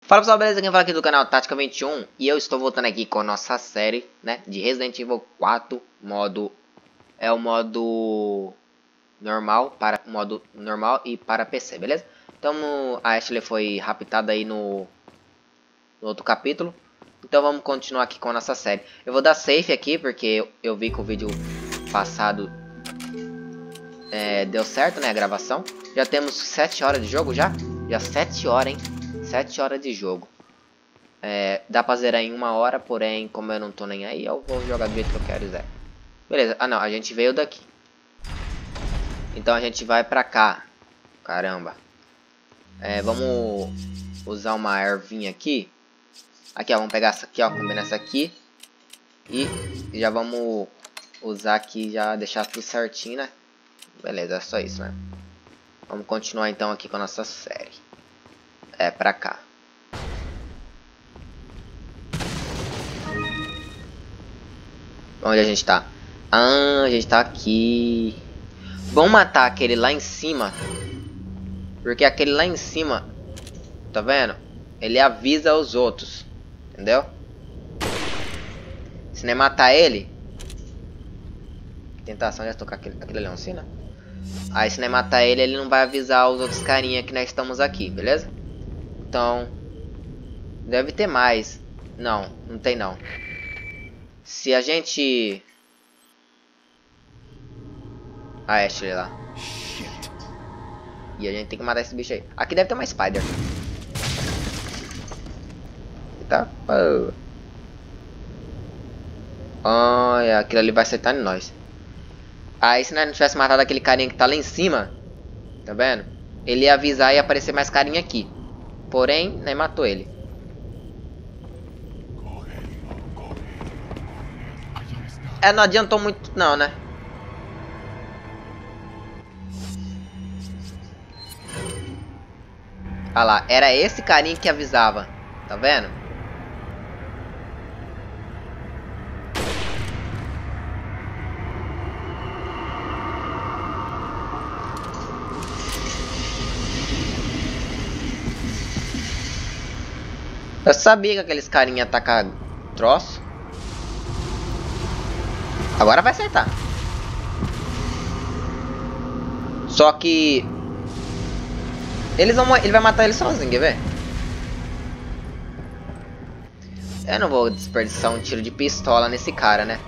Fala pessoal, beleza? Quem fala aqui do canal Tática 21 e eu estou voltando aqui com a nossa série, né, de Resident Evil 4, modo é o modo normal e para PC, beleza? Então a Ashley foi raptada aí no outro capítulo. Então vamos continuar aqui com a nossa série. Eu vou dar save aqui porque eu vi que o vídeo passado deu certo, né, a gravação. Já temos 7 horas de jogo já? Já 7 horas, hein? 7 horas de jogo. Dá pra zerar em 1 hora, porém, como eu não tô nem aí, eu vou jogar do jeito que eu quero, Zé. Beleza, não, a gente veio daqui. Então a gente vai pra cá. Caramba. Vamos usar uma ervinha aqui. Aqui, ó, vamos pegar essa aqui, ó, combinar essa aqui. E já vamos usar aqui, já deixar tudo certinho, né? Beleza, é só isso, né? Vamos continuar então aqui com a nossa série. Pra cá. Onde a gente tá? Ah, a gente tá aqui. Vamos matar aquele lá em cima. Porque aquele lá em cima, tá vendo? Ele avisa os outros. Entendeu? Se não matar ele. Tentação de tocar aquele ali, não, né? Aí se não matar ele, ele não vai avisar os outros carinha que nós estamos aqui, beleza? Então, deve ter mais. Não, não tem não. Se a gente... A Ashley lá. E a gente tem que matar esse bicho aí. Aqui deve ter uma Spider. Tá? Olha, aquilo ali vai acertar em nós. Aí se nós não tivesse matado aquele carinha que tá lá em cima, tá vendo? Ele ia avisar e ia aparecer mais carinha aqui. Porém, nem matou ele. Não adiantou muito não, né? Olha lá, era esse carinha que avisava. Tá vendo? Eu sabia que aqueles carinha iam atacar troço. Agora vai acertar. Só que... ele vai matar ele sozinho, quer ver? Eu não vou desperdiçar um tiro de pistola nesse cara, né?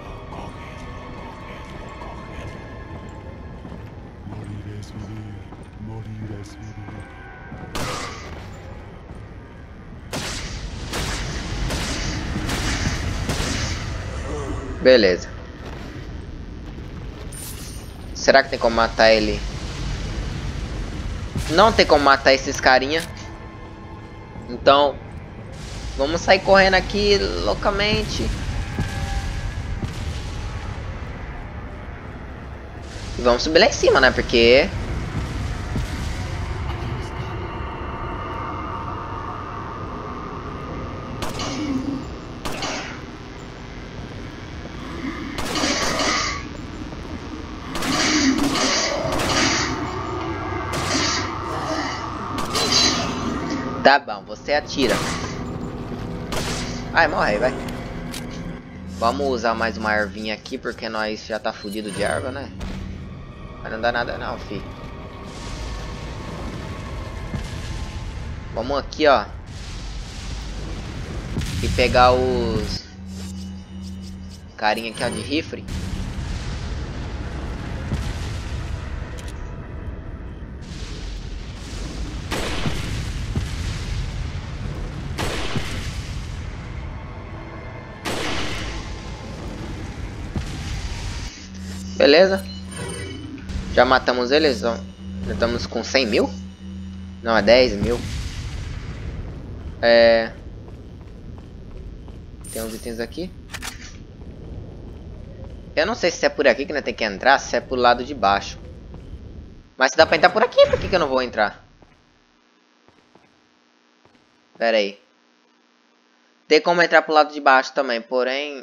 Beleza. Será que tem como matar ele? Não tem como matar esses carinha. Então, vamos sair correndo aqui loucamente. E vamos subir lá em cima, né? Porque... tá bom, você atira. Ai, morre aí, vai. Vamos usar mais uma ervinha aqui, porque nós já tá fudido de erva, né? Mas não dá nada não, fi. Vamos aqui, ó. E pegar os... carinha aqui, ó, de rifle. Beleza. Já matamos eles. Já estamos com 100 mil? Não, é 10 mil. Tem uns itens aqui. Eu não sei se é por aqui que nós tem que entrar, se é pro lado de baixo. Mas se dá pra entrar por aqui, por que eu não vou entrar? Pera aí. Tem como entrar pro lado de baixo também, porém...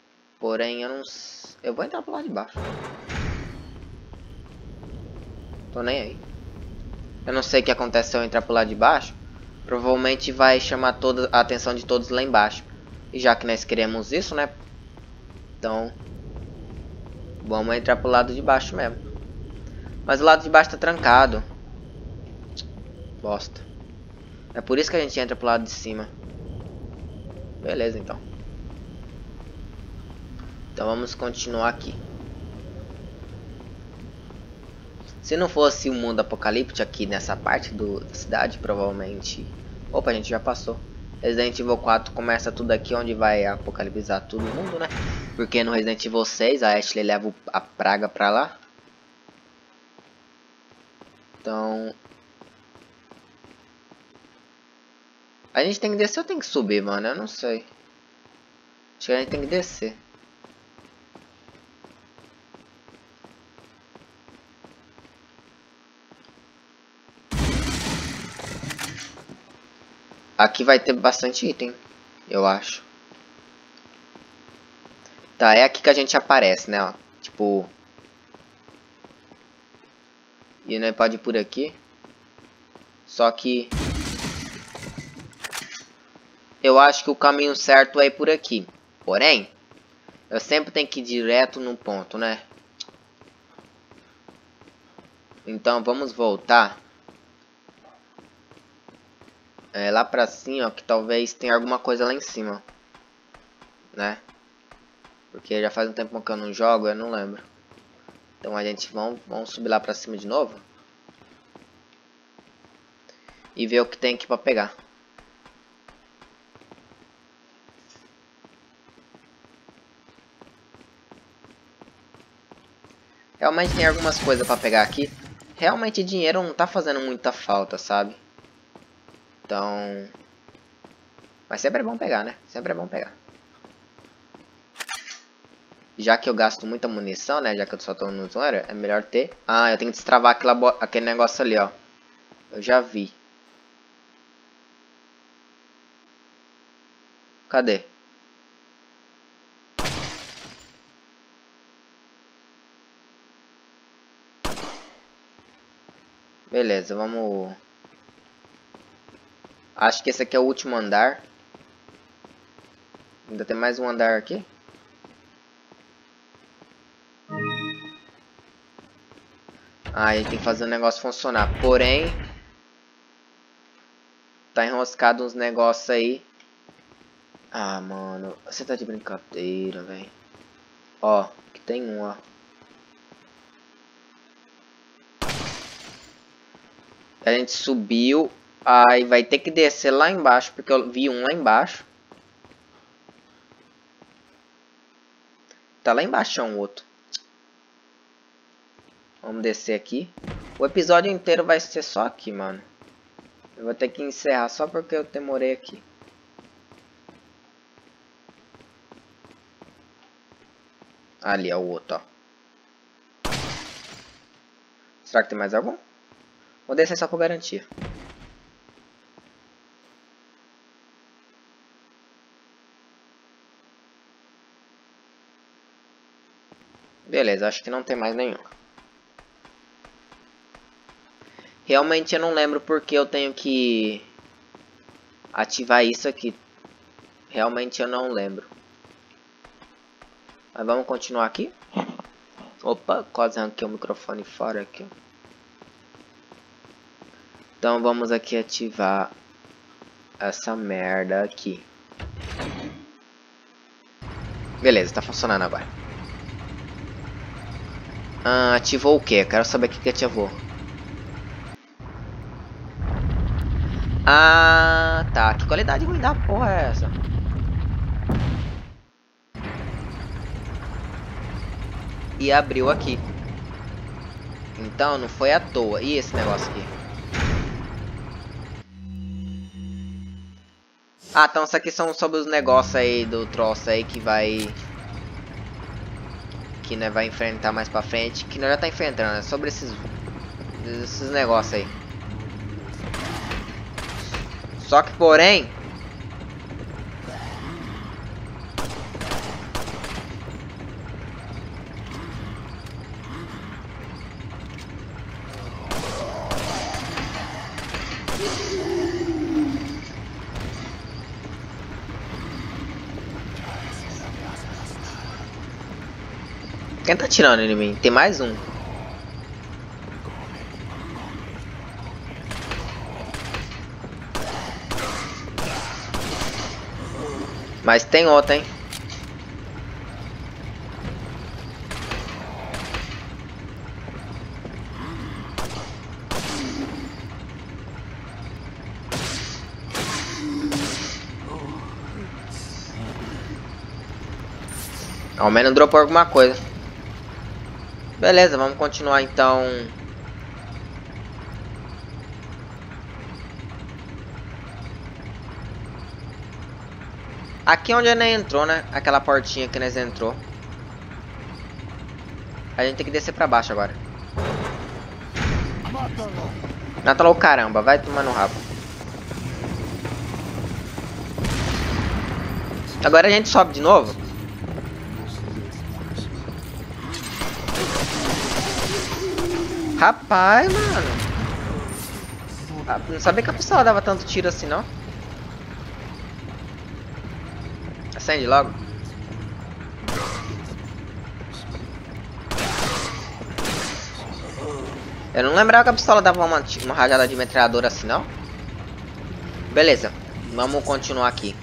eu não... eu vou entrar pro lado de baixo. Tô nem aí. Eu não sei o que acontece se eu entrar pro lado de baixo. Provavelmente vai chamar toda a atenção de todos lá embaixo. E já que nós queremos isso, né? Então, vamos entrar pro lado de baixo mesmo. Mas o lado de baixo tá trancado. Bosta. É por isso que a gente entra pro lado de cima. Beleza, então. Então vamos continuar aqui. Se não fosse um mundo apocalíptico aqui nessa parte da cidade, provavelmente... Opa, a gente já passou. Resident Evil 4 começa tudo aqui onde vai apocalipsar todo mundo, né? Porque no Resident Evil 6 a Ashley leva a praga pra lá. Então... A gente tem que descer ou tem que subir, mano? Eu não sei. Acho que a gente tem que descer. Aqui vai ter bastante item, eu acho. Tá, é aqui que a gente aparece, né, ó. Tipo... E não pode ir por aqui. Só que... Eu acho que o caminho certo é ir por aqui. Porém, eu sempre tenho que ir direto no ponto, né? Então, vamos voltar. Lá pra cima, ó, que talvez tenha alguma coisa lá em cima. Né? Porque já faz um tempo que eu não jogo, eu não lembro. Então a gente vamos subir lá pra cima de novo. E ver o que tem aqui pra pegar. Realmente tem algumas coisas pra pegar aqui. Realmente dinheiro não tá fazendo muita falta, sabe? Então... Mas sempre é bom pegar, né? Sempre é bom pegar. Já que eu gasto muita munição, né? Já que eu só tô no usuário, é melhor ter... Ah, eu tenho que destravar aquele negócio ali, ó. Eu já vi. Cadê? Beleza, vamos... Acho que esse aqui é o último andar. Ainda tem mais um andar aqui. Ah, a gente tem que fazer o negócio funcionar. Porém... Tá enroscado uns negócios aí. Ah, mano. Você tá de brincadeira, velho. Ó, aqui tem um, ó. A gente subiu. Aí vai ter que descer lá embaixo. Porque eu vi um lá embaixo. Tá lá embaixo é um outro. Vamos descer aqui. O episódio inteiro vai ser só aqui, mano. Eu vou ter que encerrar só porque eu demorei aqui. Ali é o outro, ó. Será que tem mais algum? Vou descer só por garantia. Beleza, acho que não tem mais nenhum. Realmente eu não lembro porque eu tenho que ativar isso aqui. Realmente eu não lembro. Mas vamos continuar aqui. Opa, quase arranquei o microfone fora aqui. Então vamos aqui ativar essa merda aqui. Beleza, tá funcionando agora. Ah, ativou o que? Quero saber o que ativou. Ah, tá. Que qualidade ruim da porra é essa? E abriu aqui. Então não foi à toa. E esse negócio aqui? Ah, então isso aqui são sobre os negócios aí do troço aí que vai... Que né, vai enfrentar mais pra frente. Que nós já tá enfrentando, é sobre esses negócios aí. Só que porém... Quem tá atirando em mim? Tem mais um. Mas tem outro, hein? Ao menos dropou alguma coisa. Beleza, vamos continuar então. Aqui onde a gente entrou, né? Aquela portinha que nós entrou. A gente tem que descer pra baixo agora. Mata o caramba, vai tomar no rabo. Agora a gente sobe de novo. Rapaz, mano. Não sabia que a pistola dava tanto tiro assim, não. Acende logo. Eu não lembrava que a pistola dava uma rajada de metralhadora assim, não. Beleza. Vamos continuar aqui.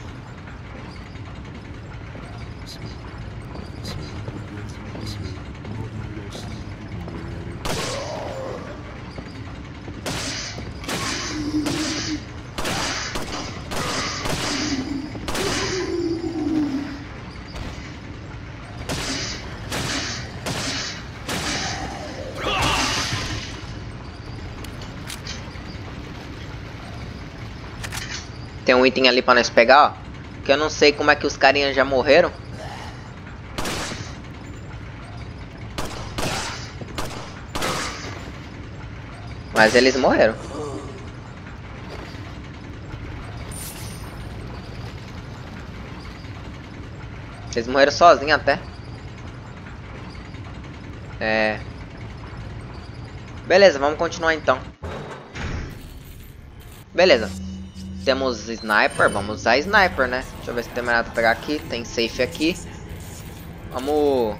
Tem um item ali pra nós pegar, ó. Que eu não sei como é que os carinhas já morreram. Mas eles morreram. Eles morreram sozinhos até. Beleza, vamos continuar então. Beleza. Temos sniper, vamos usar sniper, né? Deixa eu ver se tem mais nada pra pegar aqui. Tem safe aqui. Vamos...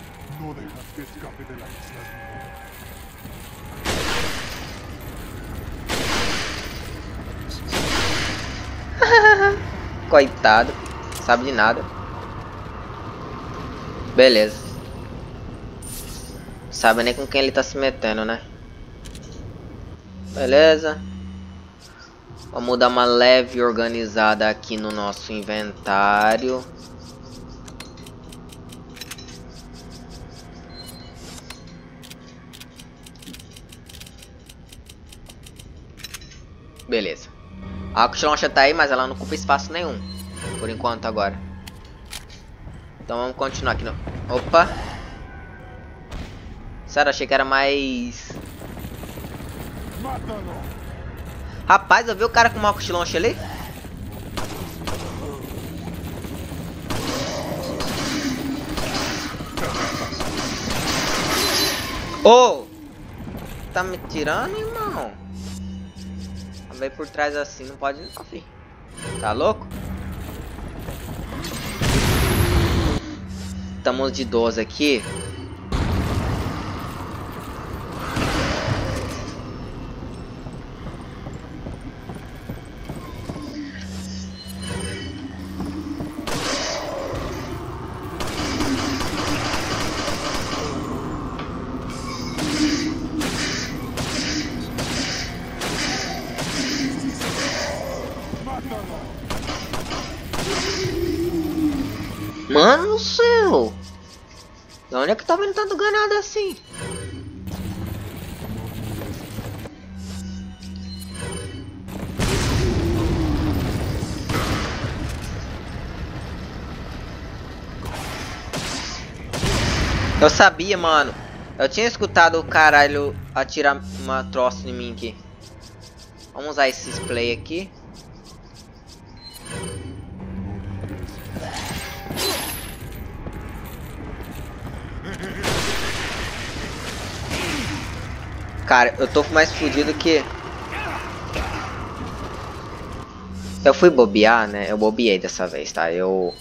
Coitado. Sabe de nada. Beleza. Sabe nem com quem ele tá se metendo, né? Beleza. Vamos dar uma leve organizada aqui no nosso inventário. Beleza. A Kushiloncha tá aí, mas ela não ocupa espaço nenhum. Por enquanto agora. Então vamos continuar aqui no... Opa! Sério, achei que era mais... Rapaz, eu vi o cara com uma Kushiloncha ali? Ô! Tá me tirando, irmão? Veio por trás assim, não pode não, filho. Tá louco? Estamos de 12 aqui. Mano do céu! De onde é que tá vindo tanto ganado assim? Eu sabia, mano. Eu tinha escutado o caralho atirar uma troça em mim aqui. Vamos usar esse spray aqui. Cara, eu tô mais fudido que... Eu fui bobear, né? Eu bobeei dessa vez, tá? Eu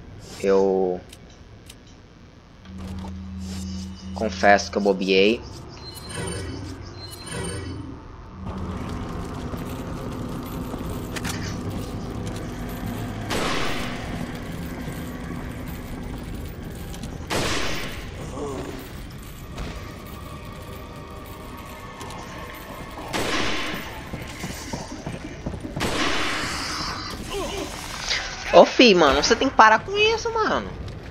confesso que eu bobeei. Ô, fi, mano, você tem que parar com isso, mano.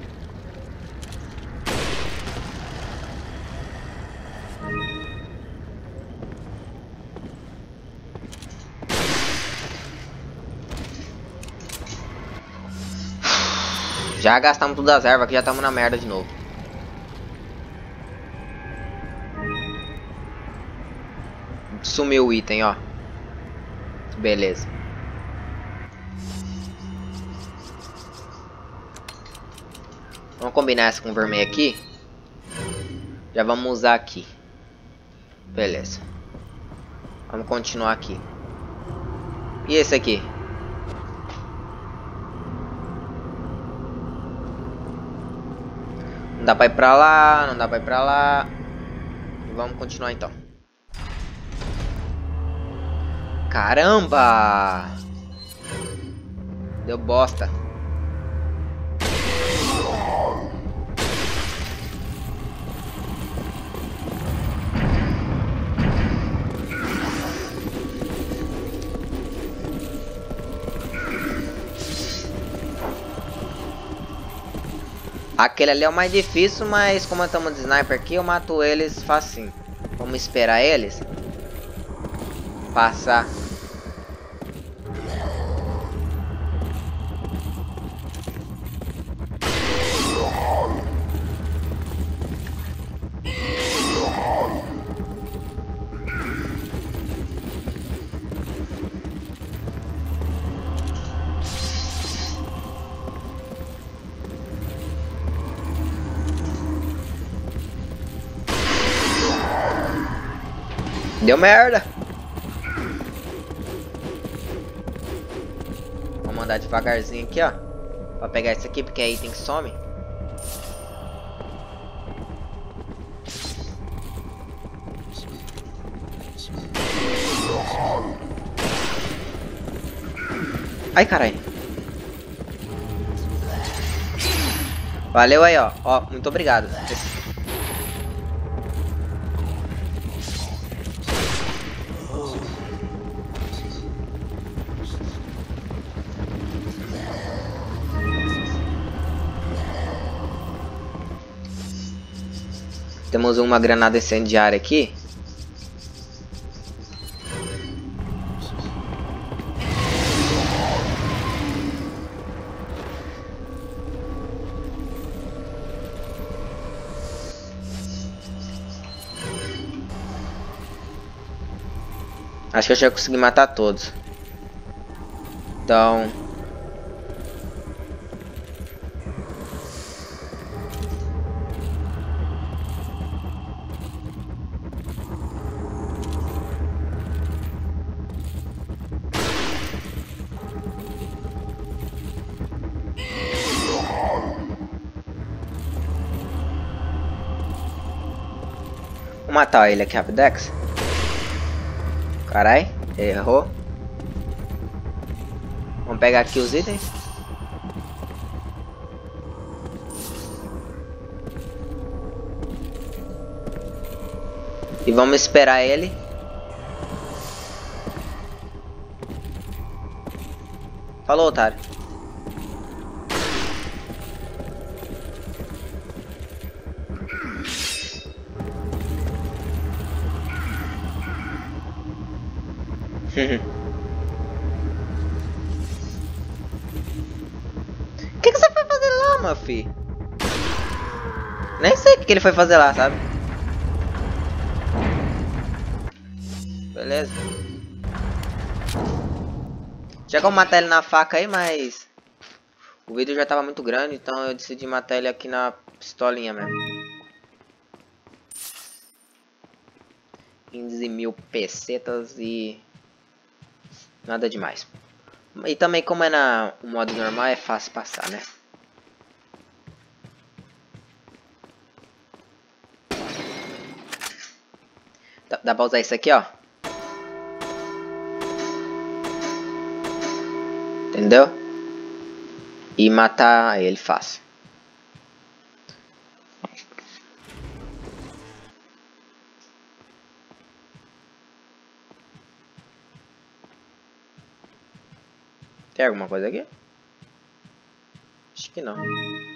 Já gastamos todas as ervas aqui, já estamos na merda de novo. Sumiu o item, ó. Beleza. Vamos combinar essa com o vermelho aqui. Já vamos usar aqui. Beleza. Vamos continuar aqui. E esse aqui? Não dá pra ir pra lá, não dá pra ir pra lá. Vamos continuar então. Caramba! Deu bosta. Aquele ali é o mais difícil, mas como estamos de sniper aqui, eu mato eles facinho. Vamos esperar eles passar. Deu merda. Vamos andar devagarzinho aqui, ó. Pra pegar isso aqui, porque aí tem que some. Ai, caralho. Valeu aí, ó. Ó, muito obrigado. Temos uma granada incendiária aqui. Acho que eu já consegui matar todos. Então... Vou matar ele aqui, Rapidex. Carai, errou. Vamos pegar aqui os itens. E vamos esperar ele. Falou, otário. O que você foi fazer lá, meu filho? Nem sei o que ele foi fazer lá, sabe? Beleza. Já que eu matar ele na faca aí, mas... o vídeo já tava muito grande, então eu decidi matar ele aqui na pistolinha mesmo. 15 mil pesetas e... nada demais. E também como é no modo normal é fácil passar, né? Dá pra usar isso aqui, ó. Entendeu? E matar ele fácil. Tem alguma coisa aqui? Acho que não.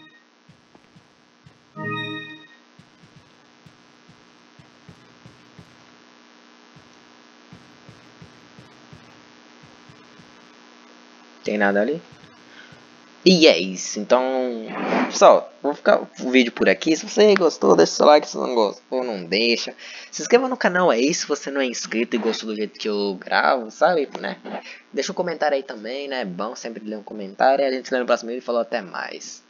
Tem nada ali? E é isso. Então, pessoal, vou ficar o vídeo por aqui. Se você gostou, deixa o seu like. Se não gostou, não deixa. Se inscreva no canal aí se você não é inscrito e gostou do jeito que eu gravo, sabe, né? Deixa um comentário aí também, né? É bom sempre ler um comentário. E a gente se vê no próximo vídeo e falou até mais.